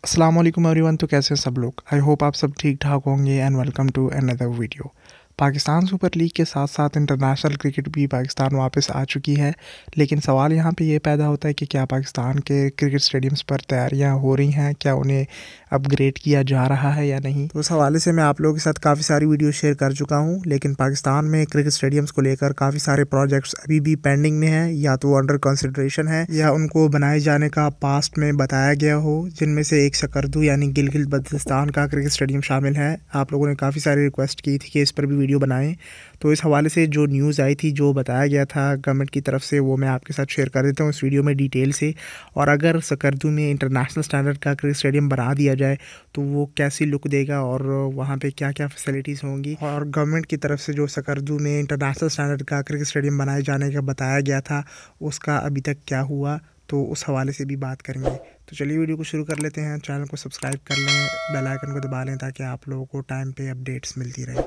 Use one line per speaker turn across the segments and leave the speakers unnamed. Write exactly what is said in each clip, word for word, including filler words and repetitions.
अस्सलाम वालेकुम एवरीवन। तो कैसे हैं सब लोग? आई होप आप सब ठीक ठाक होंगे and welcome to another video. Pakistan super league के साथ साथ इंटरनेशनल क्रिकेट भी पाकिस्तान वापस आ चुकी है, लेकिन सवाल यहाँ पे ये पैदा होता है कि क्या पाकिस्तान के क्रिकेट स्टेडियम्स पर तैयारियाँ हो रही हैं, क्या उन्हें अपग्रेड किया जा रहा है या नहीं। तो उस हवाले से मैं आप लोगों के साथ काफ़ी सारी वीडियो शेयर कर चुका हूँ, लेकिन पाकिस्तान में क्रिकेट स्टेडियम्स को लेकर काफ़ी सारे प्रोजेक्ट्स अभी भी पेंडिंग में हैं, या तो अंडर कंसिडरेशन है या उनको बनाए जाने का पास्ट में बताया गया हो, जिनमें से एक सकरदू यानी गिलगित बल्तिस्तान का क्रिकेट स्टेडियम शामिल है। आप लोगों ने काफ़ी सारी रिक्वेस्ट की थी कि इस पर भी वीडियो बनाएं, तो इस हवाले से जो न्यूज़ आई थी, जो बताया गया था गवर्नमेंट की तरफ से, वो मैं आपके साथ शेयर कर देता हूँ इस वीडियो में डिटेल से। और अगर सकरदू में इंटरनेशनल स्टैंडर्ड का क्रिकेट स्टेडियम बना दिया जाए तो वो कैसी लुक देगा और वहाँ पे क्या क्या फैसिलिटीज़ होंगी, और गवर्नमेंट की तरफ से जो सकरदू में इंटरनेशनल स्टैंडर्ड का क्रिकेट स्टेडियम बनाए जाने का बताया गया था उसका अभी तक क्या हुआ, तो उस हवाले से भी बात करेंगे। तो चलिए वीडियो को शुरू कर लेते हैं। चैनल को सब्सक्राइब कर लें, बेल आइकन को दबा लें ताकि आप लोगों को टाइम पे अपडेट्स मिलती रहे।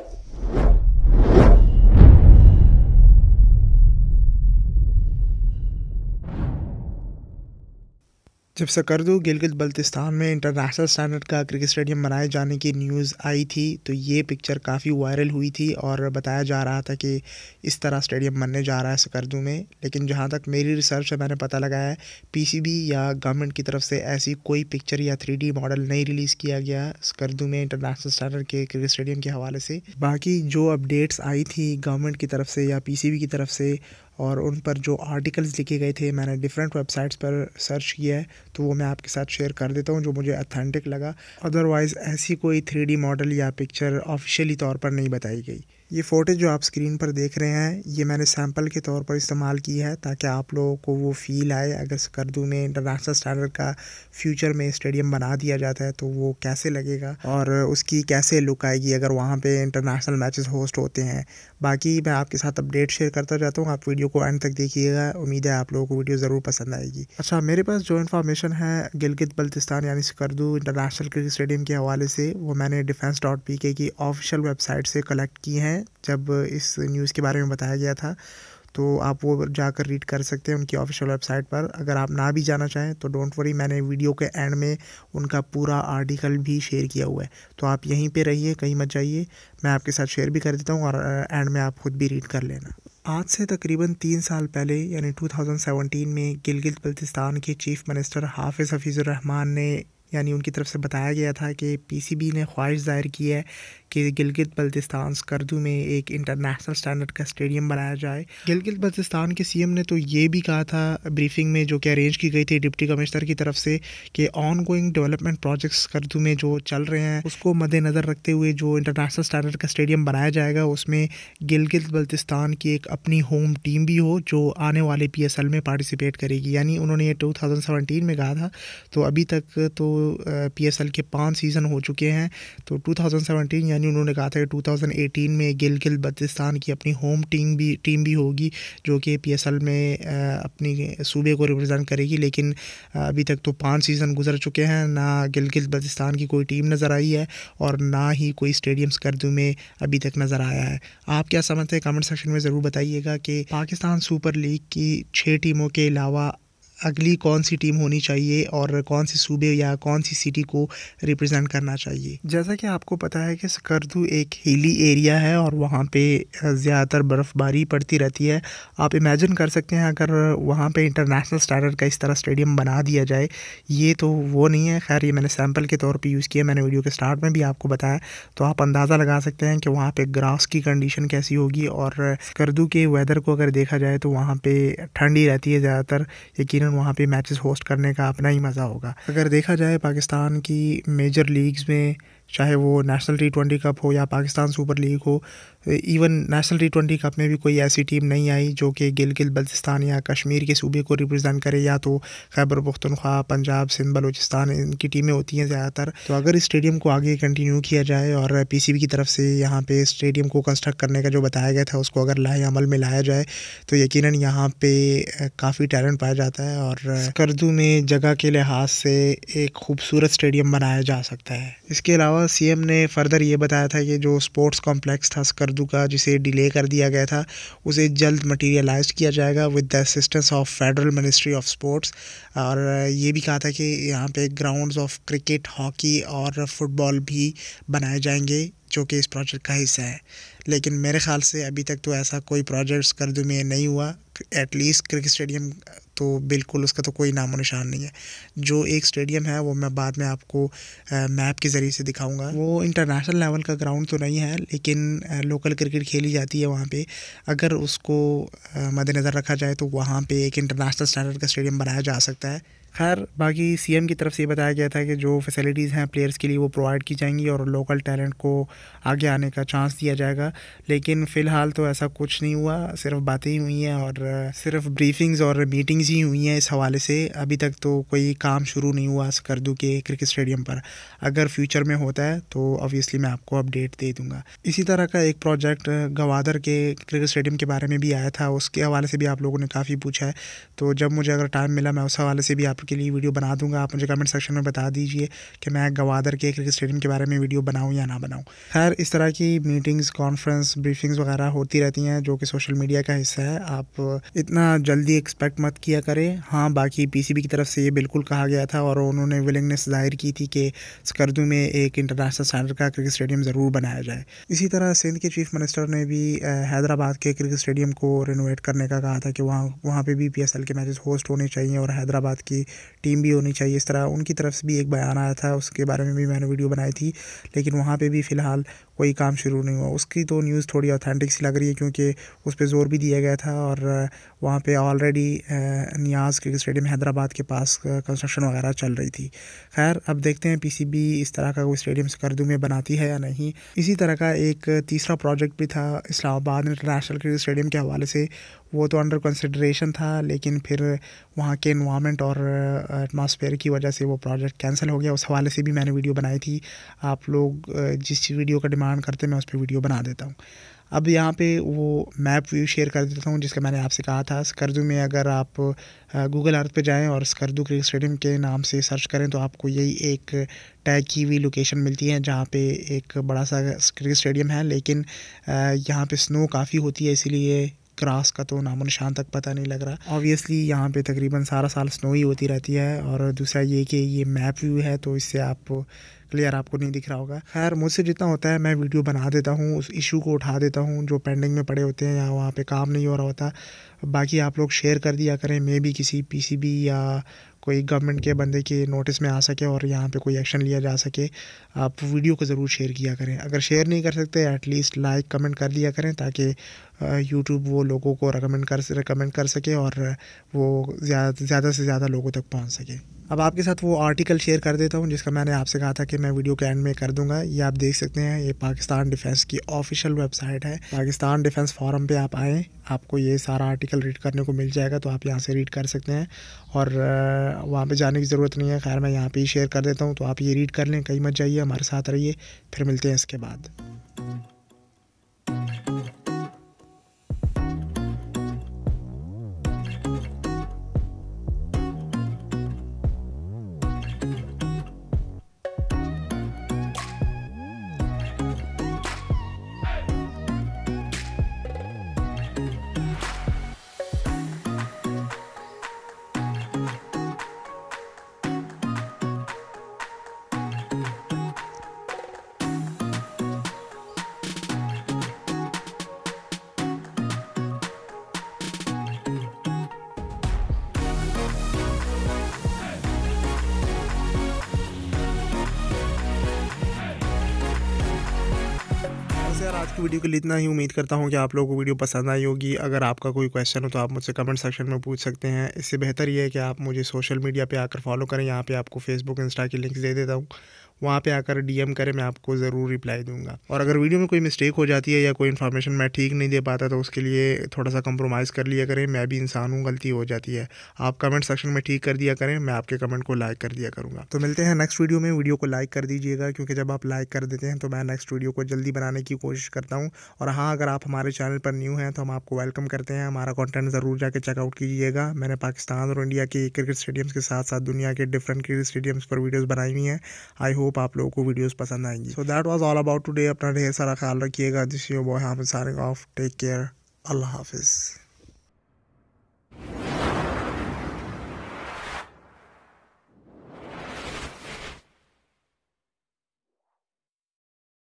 जब सकरदू गिलगित बल्तिस्तान में इंटरनेशनल स्टैंडर्ड का क्रिकेट स्टेडियम बनाए जाने की न्यूज़ आई थी, तो ये पिक्चर काफ़ी वायरल हुई थी और बताया जा रहा था कि इस तरह स्टेडियम बनने जा रहा है सकरदू में। लेकिन जहाँ तक मेरी रिसर्च से मैंने पता लगाया है, पीसीबी या गवर्नमेंट की तरफ से ऐसी कोई पिक्चर या थ्री डी मॉडल नहीं रिलीज़ किया गया सकरदू में इंटरनेशनल स्टैंडर्ड के क्रिकेट स्टेडियम के हवाले से। बाकी जो अपडेट्स आई थी गवर्नमेंट की तरफ से या पीसीबी की तरफ से, और उन पर जो आर्टिकल्स लिखे गए थे, मैंने डिफरेंट वेबसाइट्स पर सर्च किया है, तो वो मैं आपके साथ शेयर कर देता हूँ जो मुझे अथेंटिक लगा। अदरवाइज़ ऐसी कोई थ्री डी मॉडल या पिक्चर ऑफिशियली तौर पर नहीं बताई गई। ये फ़ोटेज जो आप स्क्रीन पर देख रहे हैं, ये मैंने सैम्पल के तौर पर इस्तेमाल की है ताकि आप लोगों को वो फील आए अगर सकरदू में इंटरनेशनल स्टैंडर्ड का फ्यूचर में स्टेडियम बना दिया जाता है तो वो कैसे लगेगा और उसकी कैसे लुक आएगी अगर वहाँ पे इंटरनेशनल मैचेस होस्ट होते हैं। बाकी मैं आपके साथ अपडेट शेयर करता जाता हूँ, आप वीडियो को एंड तक देखिएगा, उम्मीद है आप लोगों को वीडियो ज़रूर पसंद आएगी। अच्छा, मेरे पास जो इन्फॉर्मेशन है गिलगित बल्तिस्तान यानी सकरदू इंटरनेशनल क्रिकेट स्टेडियम के हवाले से, वो मैंने डिफेंस डॉट पी के की ऑफिशियल वेबसाइट से कलेक्ट की हैं। जब इस न्यूज़ के बारे में बताया गया था तो आप वो जाकर रीड कर सकते हैं उनकी ऑफिशियल वेबसाइट पर। अगर आप ना भी जाना चाहें तो डोंट वरी, मैंने वीडियो के एंड में उनका पूरा आर्टिकल भी शेयर किया हुआ है, तो आप यहीं पे रहिए, कहीं मत जाइए, मैं आपके साथ शेयर भी कर देता हूँ और एंड में आप खुद भी रीड कर लेना। आज से तकरीबन तीन साल पहले यानी दो हज़ार सत्रह में गिलगित बल्तिस्तान के चीफ मिनिस्टर हाफिज़ हफीज़ुर रहमान ने यानी उनकी तरफ से बताया गया था कि पीसीबी ने ख्वाहिश ज़ाहिर की है कि गिलगित बल्तिस्तान सकरदू में एक इंटरनेशनल स्टैंडर्ड का स्टेडियम बनाया जाए। गिलगित बल्तिस्तान के सीएम ने तो ये भी कहा था ब्रीफिंग में जो कि अरेंज की गई थी डिप्टी कमिश्नर की तरफ से कि ongoing development projects Skardu में जो चल रहे हैं उसको मद्देनज़र रखते हुए जो इंटरनेशनल स्टैंडर्ड का स्टेडियम बनाया जाएगा उसमें गिलगित बल्तिस्तान की एक अपनी होम टीम भी हो जो आने वाले पी एस एल में पार्टिसिपेट करेगी। यानी उन्होंने ये टू थाउजेंड सेवेंटीन में कहा था, तो अभी तक तो पी एस एल के पाँच सीज़न हो चुके हैं। तो टू थाउजेंड सेवेंटीन यानी उन्होंने कहा था कि टू थाउजेंड एटीन में गिलगित बल्तिस्तान की अपनी होम टीम भी टीम भी होगी जो कि पी एस एल में अपनी सूबे को रिप्रेजेंट करेगी। लेकिन अभी तक तो पाँच सीज़न गुजर चुके हैं, ना गिलगित बल्तिस्तान की कोई टीम नज़र आई है और ना ही कोई स्टेडियम सकरदू में अभी तक नज़र आया है। आप क्या समझते हैं? कमेंट सेक्शन में ज़रूर बताइएगा कि पाकिस्तान सुपर लीग की छः टीमों के अलावा अगली कौन सी टीम होनी चाहिए और कौन सी सूबे या कौन सी सिटी को रिप्रेजेंट करना चाहिए। जैसा कि आपको पता है कि सकरदू एक हिली एरिया है और वहाँ पे ज़्यादातर बर्फ़बारी पड़ती रहती है। आप इमेजिन कर सकते हैं अगर वहाँ पे इंटरनेशनल स्टैंडर्ड का इस तरह स्टेडियम बना दिया जाए, ये तो वो नहीं है। खैर, ये मैंने सैम्पल के तौर पर यूज़ किया, मैंने वीडियो के स्टार्ट में भी आपको बताया, तो आप अंदाज़ा लगा सकते हैं कि वहाँ पर ग्रास की कंडीशन कैसी होगी। और सकरदू के वेदर को अगर देखा जाए तो वहाँ पर ठंडी रहती है ज़्यादातर, यकीनन वहाँ पे मैचेस होस्ट करने का अपना ही मज़ा होगा। अगर देखा जाए पाकिस्तान की मेजर लीग्स में, चाहे वो नेशनल टी ट्वेंटी कप हो या पाकिस्तान सुपर लीग हो, even national T twenty cup में भी कोई ऐसी टीम नहीं आई जो कि गिलगित बल्तिस्तान या कश्मीर के सूबे को रिप्रेजेंट करे, या तो खैबर पख्तूनख्वा, पंजाब, सिंध, बलूचिस्तान, इनकी टीमें होती हैं ज़्यादातर। तो अगर इस स्टेडियम को आगे कंटिन्यू किया जाए और पीसीबी की तरफ से यहाँ पे स्टेडियम को कंस्ट्रक्ट करने का जो बताया गया था उसको अगर लाए अमल में लाया जाए तो यकीनन यहाँ पे काफ़ी टैलेंट पाया जाता है और सकरदू में जगह के लिहाज से एक खूबसूरत स्टेडियम बनाया जा सकता है। इसके अलावा अलावा सीएम ने फर्दर ये बताया था कि जो स्पोर्ट्स कॉम्प्लेक्स था स्कर्दू का, जिसे डिले कर दिया गया था, उसे जल्द मटीरियलाइज किया जाएगा with the assistance of federal ministry of sports. और ये भी कहा था कि यहाँ पे ग्राउंड्स ऑफ क्रिकेट, हॉकी और फुटबॉल भी बनाए जाएंगे जो कि इस प्रोजेक्ट का हिस्सा है। लेकिन मेरे ख़्याल से अभी तक तो ऐसा कोई प्रोजेक्ट स्कर्दू में नहीं हुआ। एटलीस्ट क्रिकेट स्टेडियम तो बिल्कुल उसका तो कोई नामो निशान नहीं है। जो एक स्टेडियम है वो मैं बाद में आपको मैप के ज़रिए से दिखाऊंगा। वो इंटरनेशनल लेवल का ग्राउंड तो नहीं है, लेकिन लोकल क्रिकेट खेली जाती है वहाँ पे। अगर उसको मद्देनज़र रखा जाए तो वहाँ पे एक इंटरनेशनल स्टैंडर्ड का स्टेडियम बनाया जा सकता है। खैर, बाकी सीएम की तरफ से ये बताया गया था कि जो फैसिलिटीज़ हैं प्लेयर्स के लिए वो प्रोवाइड की जाएंगी और लोकल टैलेंट को आगे आने का चांस दिया जाएगा। लेकिन फ़िलहाल तो ऐसा कुछ नहीं हुआ, सिर्फ बातें ही हुई हैं और सिर्फ ब्रीफिंग्स और मीटिंग्स ही हुई हैं इस हवाले से। अभी तक तो कोई काम शुरू नहीं हुआ स्कर्दू के क्रिकेट स्टेडियम पर। अगर फ्यूचर में होता है तो ऑब्वियसली मैं आपको अपडेट दे दूँगा। इसी तरह का एक प्रोजेक्ट गवादर के क्रिकेट स्टेडियम के बारे में भी आया था, उसके हवाले से भी आप लोगों ने काफ़ी पूछा है। तो जब मुझे अगर टाइम मिला मैं उस हवाले से भी आप के लिए वीडियो बना दूंगा। आप मुझे कमेंट सेक्शन में बता दीजिए कि मैं गवादर के क्रिकेट स्टेडियम के बारे में वीडियो बनाऊं या ना बनाऊं। खैर, इस तरह की मीटिंग्स, कॉन्फ्रेंस, ब्रीफिंग्स वगैरह होती रहती हैं जो कि सोशल मीडिया का हिस्सा है। आप इतना जल्दी एक्सपेक्ट मत किया करें। हाँ, बाकी पीसीबी की तरफ से ये बिल्कुल कहा गया था और उन्होंने विलिंगनेस जाहिर की थी कि स्कर्दू में एक इंटरनेशनल स्टैंडर्ड का क्रिकेट स्टेडियम ज़रूर बनाया जाए। इसी तरह सिंध के चीफ मिनिस्टर ने भी हैदराबाद के क्रिकेट स्टेडियम को रिनोवेट करने का कहा था कि वहाँ वहाँ पर भी पी एस एल के मैचेस होस्ट होने चाहिए और हैदराबाद की टीम भी होनी चाहिए। इस तरह उनकी तरफ से भी एक बयान आया था, उसके बारे में भी मैंने वीडियो बनाई थी। लेकिन वहाँ पे भी फ़िलहाल कोई काम शुरू नहीं हुआ। उसकी तो न्यूज़ थोड़ी ऑथेंटिक सी लग रही है क्योंकि उस पर ज़ोर भी दिया गया था और वहाँ पे already Niaz cricket stadium Hyderabad के पास कंस्ट्रक्शन वगैरह चल रही थी। खैर, अब देखते हैं पीसीबी इस तरह का कोई स्टेडियम स्कर्दू में बनाती है या नहीं। इसी तरह का एक तीसरा प्रोजेक्ट भी था इस्लामाबाद इंटरनेशनल क्रिकेट स्टेडियम के हवाले से। वो तो अंडर कंसिडरेशन था, लेकिन फिर वहाँ के एनवायरनमेंट और एटमॉस्फेयर की वजह से वो प्रोजेक्ट कैंसिल हो गया। उस हवाले से भी मैंने वीडियो बनाई थी। आप लोग जिस वीडियो का डिमांड करते हैं मैं उस पर वीडियो बना देता हूँ। अब यहाँ पे वो मैप व्यू शेयर कर देता हूँ जिसका मैंने आपसे कहा था। स्कर्दू में अगर आप गूगल अर्थ पे जाएं और स्कर्दू क्रिकेट स्टेडियम के नाम से सर्च करें तो आपको यही एक टैग की हुई लोकेशन मिलती है जहाँ पे एक बड़ा सा क्रिकेट स्टेडियम है। लेकिन यहाँ पे स्नो काफ़ी होती है, इसीलिए ग्रास का तो नामो निशान तक पता नहीं लग रहा। ऑब्वियसली यहाँ पे तकरीबन सारा साल स्नो ही होती रहती है। और दूसरा ये कि ये मैप व्यू है तो इससे आप क्लियर आपको नहीं दिख रहा होगा। खैर, मुझसे जितना होता है मैं वीडियो बना देता हूँ, उस इशू को उठा देता हूँ जो पेंडिंग में पड़े होते हैं या वहाँ पे काम नहीं हो रहा होता। बाकी आप लोग शेयर कर दिया करें, मे भी किसी पीसीबी या कोई गवर्नमेंट के बंदे के नोटिस में आ सके और यहाँ पे कोई एक्शन लिया जा सके। आप वीडियो को ज़रूर शेयर किया करें। अगर शेयर नहीं कर सकते एटलीस्ट लाइक कमेंट कर दिया करें ताकि यूट्यूब वो लोगों को रिकमेंड कर रिकमेंड कर सके और वो ज़्यादा ज़्यादा से ज़्यादा लोगों तक पहुँच सके। अब आपके साथ वो आर्टिकल शेयर कर देता हूँ जिसका मैंने आपसे कहा था कि मैं वीडियो के एंड में कर दूंगा। ये आप देख सकते हैं, ये पाकिस्तान डिफेंस की ऑफिशियल वेबसाइट है। पाकिस्तान डिफेंस फोरम पे आप आएँ, आपको ये सारा आर्टिकल रीड करने को मिल जाएगा, तो आप यहाँ से रीड कर सकते हैं और वहाँ पे जाने की ज़रूरत नहीं है। खैर, मैं यहाँ पे ही शेयर कर देता हूँ, तो आप ये रीड कर लें, कहीं मत जाइए, हमारे साथ रहिए। फिर मिलते हैं इसके बाद। यार, आज की वीडियो के लिए इतना ही। उम्मीद करता हूँ कि आप लोगों को वीडियो पसंद आई होगी। अगर आपका कोई क्वेश्चन हो तो आप मुझसे कमेंट सेक्शन में पूछ सकते हैं। इससे बेहतर ये है कि आप मुझे सोशल मीडिया पे आकर फॉलो करें। यहाँ पे आपको फेसबुक, इंस्टा की लिंक्स दे देता हूँ, वहाँ पे आकर डीएम करें, मैं आपको ज़रूर रिप्लाई दूंगा। और अगर वीडियो में कोई मिस्टेक हो जाती है या कोई इन्फॉर्मेशन मैं ठीक नहीं दे पाता तो उसके लिए थोड़ा सा कंप्रोमाइज़ कर लिया करें। मैं भी इंसान हूँ, गलती हो जाती है। आप कमेंट सेक्शन में ठीक कर दिया करें, मैं आपके कमेंट को लाइक कर दिया करूँगा। तो मिलते हैं नेक्स्ट वीडियो में। वीडियो को लाइक कर दीजिएगा क्योंकि जब आप लाइक कर देते हैं तो मैं नेक्स्ट वीडियो को जल्दी बनाने की कोशिश करता हूँ। और हाँ, अगर आप हमारे चैनल पर न्यू हैं तो हम आपको वेलकम करते हैं। हमारा कंटेंट ज़रूर जाके चेकआउट कीजिएगा। मैंने पाकिस्तान और इंडिया के क्रिकेट स्टेडियम्स के साथ साथ दुनिया के डिफरेंट क्रिकेट स्टेडियम्स पर वीडियोज़ बनाई हुई हैं। आई होप होप आप लोगों को वीडियोस पसंद आएंगी। So that was all about today. अपना ढेर सारा ख्याल रखिएगा। This your boy Hamid signing off. Take care. Allah हाफिज़।